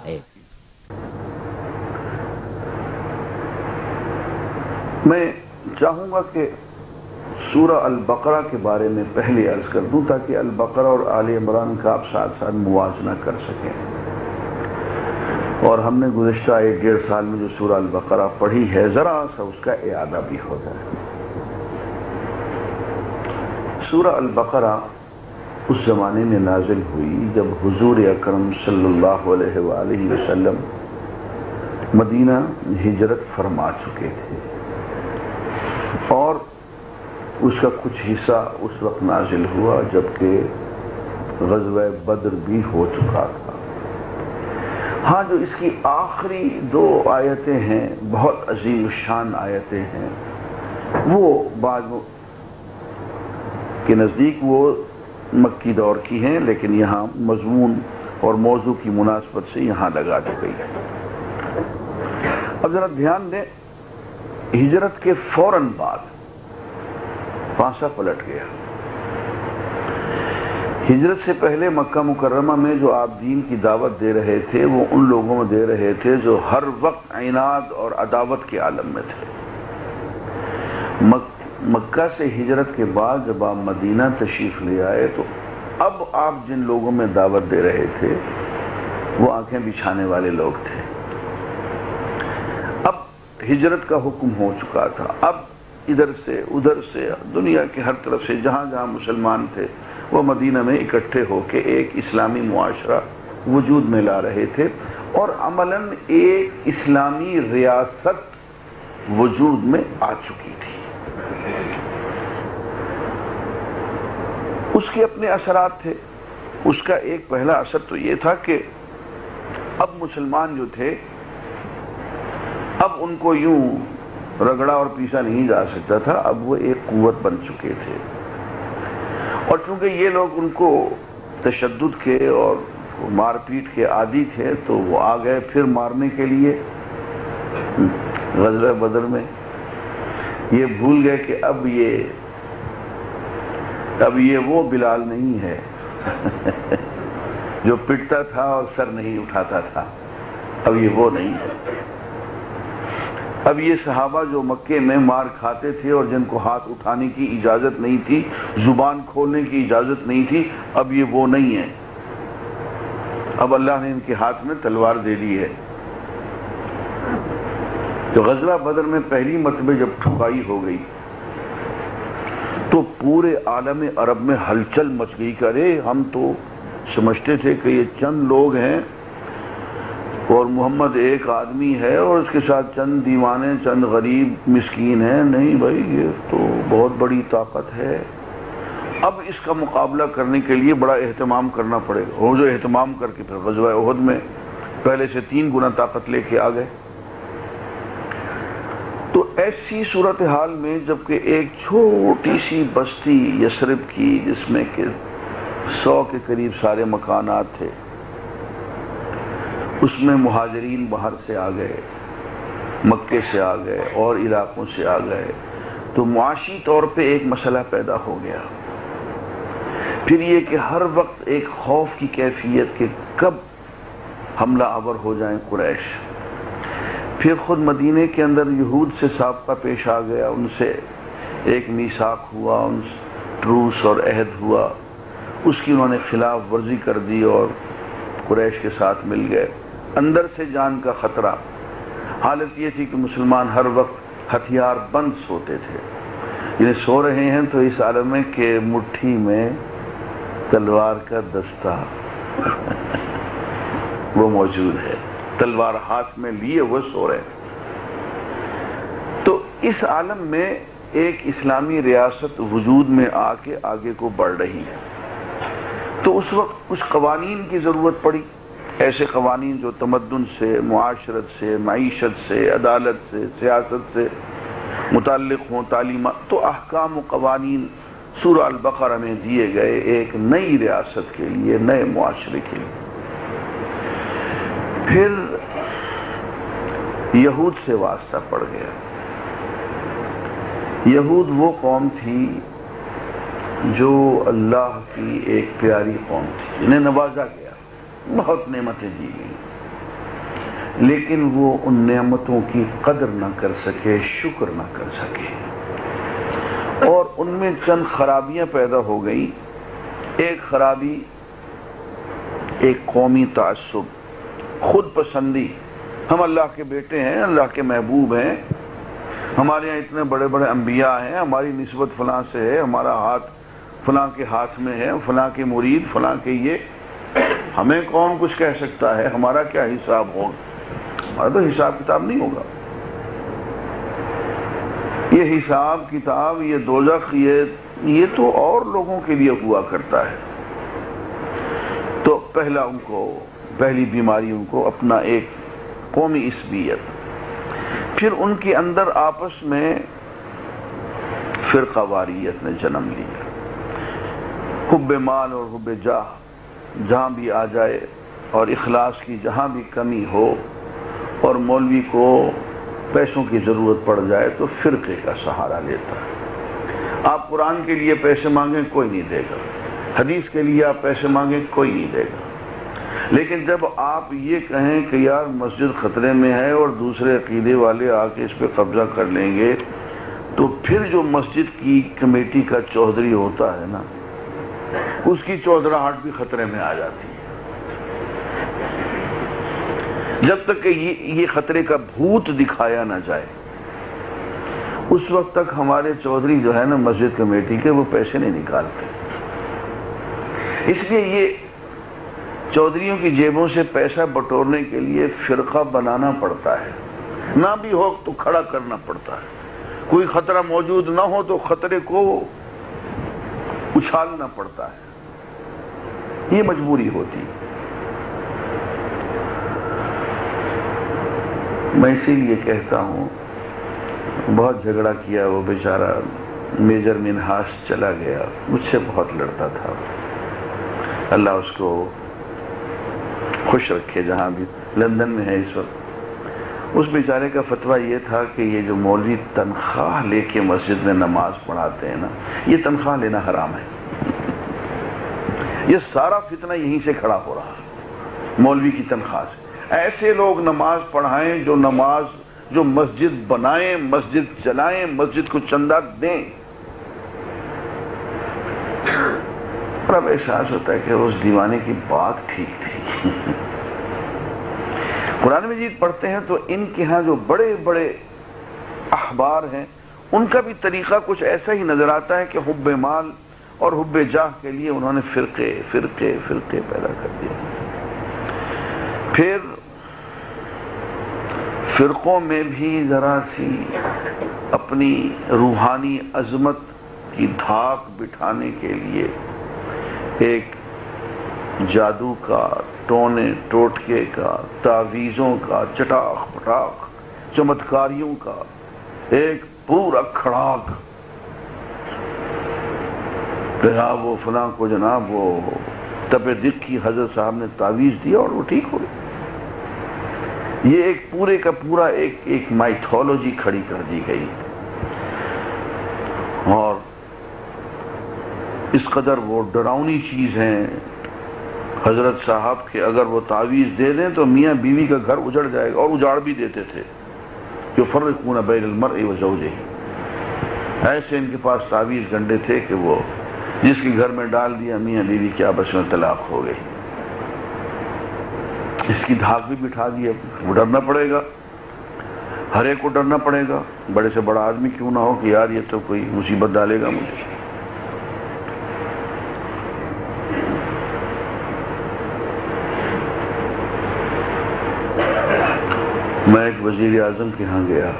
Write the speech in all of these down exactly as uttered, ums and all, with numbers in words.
ہے۔ میں چاہوں گا کہ سورہ البقرہ کے بارے میں پہلے عرض کر دوں تاکہ البقرہ اور آل عمران کا آپ ساتھ ساتھ موازنہ کر سکیں، اور ہم نے گزشتہ ایک ڈیڑھ سال میں جو سورہ البقرہ پڑھی ہے ذرا سا اس کا اعادہ بھی ہو جائے۔ سورہ البقرہ اس زمانے میں نازل ہوئی جب حضور اکرم صلی اللہ علیہ وآلہ وسلم مدینہ ہجرت فرما چکے تھے، اور اس کا کچھ حصہ اس وقت نازل ہوا جبکہ غزوہ بدر بھی ہو چکا تھا۔ ہاں، جو اس کی آخری دو آیتیں ہیں بہت عظیم الشان آیتیں ہیں، وہ بعض کے نزدیک وہ مکی دور کی ہیں، لیکن یہاں مضمون اور موضوع کی مناسبت سے یہاں لگا دی گئی ہے۔ اب ذرا دھیان دیں، ہجرت کے فوراً بعد پانسا پلٹ گیا۔ ہجرت سے پہلے مکہ مکرمہ میں جو آپ دین کی دعوت دے رہے تھے وہ ان لوگوں میں دے رہے تھے جو ہر وقت عناد اور عداوت کے عالم میں تھے۔ مک مکہ سے ہجرت کے بعد جب آپ مدینہ تشریف لے آئے تو اب آپ جن لوگوں میں دعوت دے رہے تھے وہ آنکھیں بچھانے والے لوگ تھے۔ اب ہجرت کا حکم ہو چکا تھا، اب ادھر سے ادھر سے دنیا کے ہر طرف سے جہاں جہاں مسلمان تھے وہ مدینہ میں اکٹھے ہو کے ایک اسلامی معاشرہ وجود میں لا رہے تھے، اور عملاً ایک اسلامی ریاست وجود میں آ چکی تھی۔ اس کے اپنے اثرات تھے۔ اس کا ایک پہلا اثر تو یہ تھا کہ اب مسلمان جو تھے اب ان کو یوں رگڑا اور پیسا نہیں جا سکتا تھا، اب وہ ایک قوت بن چکے تھے، اور چونکہ یہ لوگ ان کو تشدد کے اور مار پیٹ کے عادی تھے تو وہ آ گئے پھر مارنے کے لیے۔ غزوہ بدر میں یہ بھول گئے کہ اب یہ اب یہ وہ بلال نہیں ہے جو پٹتا تھا اور سر نہیں اٹھاتا تھا، اب یہ وہ نہیں ہے۔ اب یہ صحابہ جو مکے میں مار کھاتے تھے اور جن کو ہاتھ اٹھانے کی اجازت نہیں تھی، زبان کھولنے کی اجازت نہیں تھی، اب یہ وہ نہیں ہے۔ اب اللہ نے ان کے ہاتھ میں تلوار دے دی ہے۔ تو غزوہ بدر میں پہلی مرتبہ جب ٹھکائی ہو گئی تو پورے عالم عرب میں ہلچل مچ گئی کہ ارے ہم تو سمجھتے تھے کہ یہ چند لوگ ہیں اور محمد ایک آدمی ہے اور اس کے ساتھ چند دیوانے چند غریب مسکین ہیں، نہیں بھائی یہ تو بہت بڑی طاقت ہے۔ اب اس کا مقابلہ کرنے کے لیے بڑا اہتمام کرنا پڑے گا، وہ جو اہتمام کر کے پھر غزوہ احد میں پہلے سے تین گنا طاقت لے کے آ گئے۔ تو ایسی صورتحال میں جبکہ ایک چھوٹی سی بستی یثرب کی جس میں کہ سو کے قریب سارے مکانات تھے، اس میں مہاجرین باہر سے آ گئے، مکے سے آ گئے اور علاقوں سے آ گئے، تو معاشی طور پہ ایک مسئلہ پیدا ہو گیا۔ پھر یہ کہ ہر وقت ایک خوف کی کیفیت کہ کب حملہ آور ہو جائیں قریش۔ پھر خود مدینے کے اندر یہود سے سابقہ پیش آ گیا، ان سے ایک میثاق ہوا، ان ٹروس اور عہد ہوا، اس کی انہوں نے خلاف ورزی کر دی اور قریش کے ساتھ مل گئے۔ اندر سے جان کا خطرہ، حالت یہ تھی کہ مسلمان ہر وقت ہتھیار بند سوتے تھے، یعنی سو رہے ہیں تو اس عالم میں کہ مٹھی میں تلوار کا دستہ وہ موجود ہے، تلوار ہاتھ میں لیے وہ سو رہے ہیں۔ تو اس عالم میں ایک اسلامی ریاست وجود میں آ کے آگے کو بڑھ رہی ہے، تو اس وقت کچھ قوانین کی ضرورت پڑی، ایسے قوانین جو تمدن سے، معاشرت سے، معیشت سے، عدالت سے، سیاست سے متعلق ہوں، تعلیمات۔ تو احکام و قوانین سورہ البقرہ میں دیے گئے ایک نئی ریاست کے لیے، نئے معاشرے کے لیے۔ پھر یہود سے واسطہ پڑ گیا۔ یہود وہ قوم تھی جو اللہ کی ایک پیاری قوم تھی، جنہیں نوازا گیا، بہت نعمتیں دی گئیں، لیکن وہ ان نعمتوں کی قدر نہ کر سکے، شکر نہ کر سکے، اور ان میں چند خرابیاں پیدا ہو گئی۔ ایک خرابی ایک قومی تعصب، خود پسندی، ہم اللہ کے بیٹے ہیں، اللہ کے محبوب ہیں، ہمارے یہاں اتنے بڑے بڑے انبیاء ہیں، ہماری نسبت فلاں سے ہے، ہمارا ہاتھ فلاں کے ہاتھ میں ہے، فلاں کے مرید، فلاں کے یہ، ہمیں کون کچھ کہہ سکتا ہے، ہمارا کیا حساب ہوگا؟ ہمارا تو حساب کتاب نہیں ہوگا، یہ حساب کتاب، یہ دوزخ، یہ یہ تو اور لوگوں کے لیے ہوا کرتا ہے۔ تو پہلا ان کو پہلی بیماری ان کو اپنا ایک قومی عصبیت، پھر ان کے اندر آپس میں فرقہ واریت نے جنم لیا، حب مال اور حب جاہ جہاں بھی آ جائے، اور اخلاص کی جہاں بھی کمی ہو، اور مولوی کو پیسوں کی ضرورت پڑ جائے تو فرقے کا سہارا لیتا ہے۔ آپ قرآن کے لیے پیسے مانگیں کوئی نہیں دے گا، حدیث کے لیے آپ پیسے مانگیں کوئی نہیں دے گا، لیکن جب آپ یہ کہیں کہ یار مسجد خطرے میں ہے اور دوسرے عقیدے والے آ کے اس پہ قبضہ کر لیں گے، تو پھر جو مسجد کی کمیٹی کا چوہدری ہوتا ہے نا، اس کی چودراہٹ بھی خطرے میں آ جاتی ہے۔ جب تک کہ یہ خطرے کا بھوت دکھایا نہ جائے، اس وقت تک ہمارے چودھری جو ہے نا مسجد کمیٹی کے، وہ پیسے نہیں نکالتے۔ اس لیے یہ چودھریوں کی جیبوں سے پیسہ بٹورنے کے لیے فرقہ بنانا پڑتا ہے، نہ بھی ہو تو کھڑا کرنا پڑتا ہے، کوئی خطرہ موجود نہ ہو تو خطرے کو اچھالنا پڑتا ہے، یہ مجبوری ہوتی ہے۔ میں اسی لیے کہتا ہوں، بہت جھگڑا کیا وہ بیچارہ میجر منہاس چلا گیا، مجھ سے بہت لڑتا تھا، اللہ اس کو خوش رکھے جہاں بھی، لندن میں ہے اس وقت۔ اس بیچارے کا فتویٰ یہ تھا کہ یہ جو مولوی تنخواہ لے کے مسجد میں نماز پڑھاتے ہیں نا، یہ تنخواہ لینا حرام ہے، یہ سارا فتنہ یہیں سے کھڑا ہو رہا ہے، مولوی کی تنخواہ سے۔ ایسے لوگ نماز پڑھائیں جو نماز جو مسجد بنائیں، مسجد چلائیں، مسجد کو چندہ دیں، اور اب احساس ہوتا ہے کہ اس دیوانے کی بات ٹھیک تھی۔ قرآن مجید پڑھتے ہیں تو ان کے ہاں جو بڑے بڑے احبار ہیں، ان کا بھی طریقہ کچھ ایسا ہی نظر آتا ہے کہ حب مال اور حب جاہ کے لیے انہوں نے فرقے فرقے فرقے پیدا کر دیے۔ پھر فرقوں میں بھی ذرا سی اپنی روحانی عظمت کی دھاک بٹھانے کے لیے ایک جادو کا، ٹونے ٹوٹکے کا، تعویذوں کا، چٹاخ پٹاخ چمتکاریوں کا ایک پورا کھڑاک، جناب وہ فلاں کو جناب وہ تب دق کی حضرت صاحب نے تعویذ دیا اور وہ ٹھیک ہو گئی۔ یہ ایک پورے کا پورا ایک ایک مائتھولوجی کھڑی کر دی گئی، اور اس قدر وہ ڈراؤنی چیز ہیں حضرت صاحب کہ اگر وہ تعویذ دے دیں تو میاں بیوی کا گھر اجڑ جائے گا، اور اجاڑ بھی دیتے تھے، جو فرقون بین المرء وزوجہ، ایسے ان کے پاس تعویذ گنڈے تھے کہ وہ جس کے گھر میں ڈال دیا میاں بیوی کی آپس میں طلاق ہو گئی۔ اس کی دھاک بھی بٹھا دی، وہ ڈرنا پڑے گا، ہر ایک کو ڈرنا پڑے گا، بڑے سے بڑا آدمی کیوں نہ ہو کہ یار یہ تو کوئی مصیبت ڈالے گا مجھے۔ میں ایک وزیر اعظم کے ہاں گیا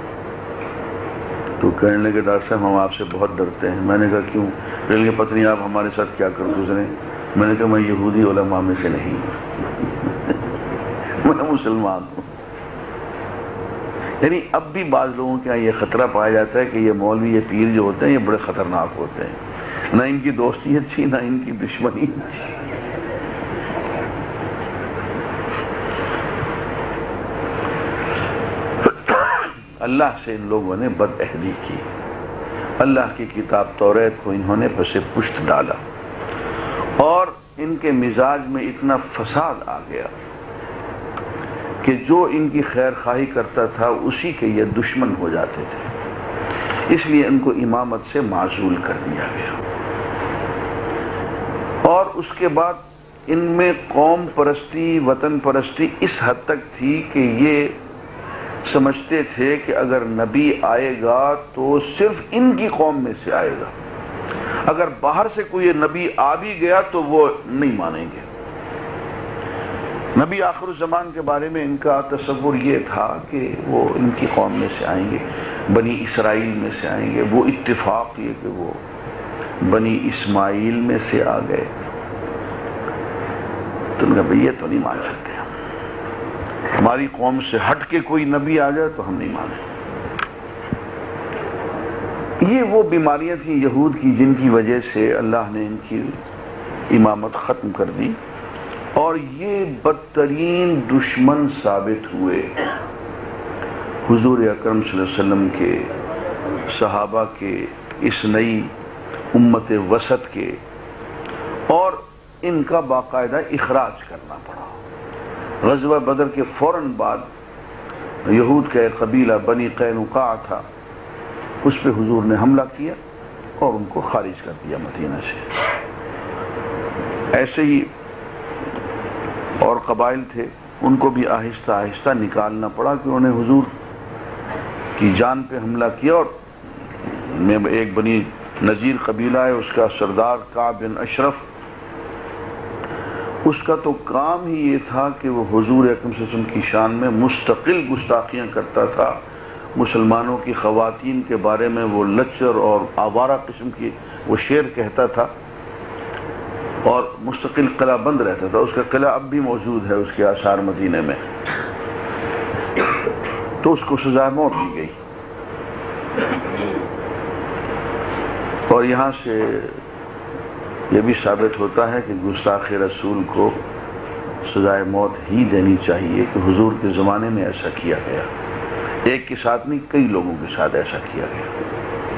تو کہنے لگے ڈاکٹر صاحب ہم آپ سے بہت ڈرتے ہیں۔ میں نے کہا کیوں؟ کہنے لگے پتہ نہیں آپ ہمارے ساتھ کیا کر گزرے۔ میں نے کہا میں یہودی علماء میں سے نہیں ہوں، میں مسلمان ہوں۔ یعنی اب بھی بعض لوگوں کے یہاں یہ خطرہ پایا جاتا ہے کہ یہ مولوی یہ پیر جو ہوتے ہیں یہ بڑے خطرناک ہوتے ہیں، نہ ان کی دوستی اچھی نہ ان کی دشمنی اچھی۔ اللہ سے ان لوگوں نے بد عہدی کی، اللہ کی کتاب توریت کو انہوں نے پس پشت ڈالا، اور ان کے مزاج میں اتنا فساد آ گیا کہ کہ جو ان کی خیر خواہی کرتا تھا اسی کے یہ دشمن ہو جاتے تھے، اس لیے ان کو امامت سے معزول کر دیا گیا۔ اور اس کے بعد ان میں قوم پرستی، وطن پرستی اس حد تک تھی کہ یہ سمجھتے تھے کہ اگر نبی آئے گا تو صرف ان کی قوم میں سے آئے گا، اگر باہر سے کوئی نبی آ بھی گیا تو وہ نہیں مانیں گے۔ نبی آخر الزمان کے بارے میں ان کا تصور یہ تھا کہ وہ ان کی قوم میں سے آئیں گے، بنی اسرائیل میں سے آئیں گے۔ وہ اتفاق یہ کہ وہ بنی اسماعیل میں سے آ گئے، تو انہوں نے کہا یہ تو نہیں مان سکتے، ہماری قوم سے ہٹ کے کوئی نبی آ جائے تو ہم نہیں مانیں۔ یہ وہ بیماریاں تھیں یہود کی جن کی وجہ سے اللہ نے ان کی امامت ختم کر دی، اور یہ بدترین دشمن ثابت ہوئے حضور اکرم صلی اللہ علیہ وسلم کے، صحابہ کے، اس نئی امت وسط کے، اور ان کا باقاعدہ اخراج کرنا پڑا۔ غزوہ بدر کے فوراً بعد یہود کا ایک قبیلہ بنی قینقاع تھا، اس پہ حضور نے حملہ کیا اور ان کو خارج کر دیا مدینہ سے۔ ایسے ہی اور قبائل تھے، ان کو بھی آہستہ آہستہ نکالنا پڑا کہ انہوں نے حضور کی جان پہ حملہ کیا۔ اور میں ایک بنی نذیر قبیلہ ہے، اس کا سردار کعب بن اشرف، اس کا تو کام ہی یہ تھا کہ وہ حضور اکرم صلی اللہ علیہ وسلم کی شان میں مستقل گستاخیاں کرتا تھا، مسلمانوں کی خواتین کے بارے میں وہ لچر اور آوارہ قسم کی وہ شعر کہتا تھا، اور مستقل قلعہ بند رہتا تھا۔ اس کا قلعہ اب بھی موجود ہے، اس کے آثار مدینے میں۔ تو اس کو سزا موت دی گئی، اور یہاں سے یہ بھی ثابت ہوتا ہے کہ گستاخ رسول کو سزائے موت ہی دینی چاہیے، کہ حضور کے زمانے میں ایسا کیا گیا، ایک کے ساتھ نہیں کئی لوگوں کے ساتھ ایسا کیا گیا۔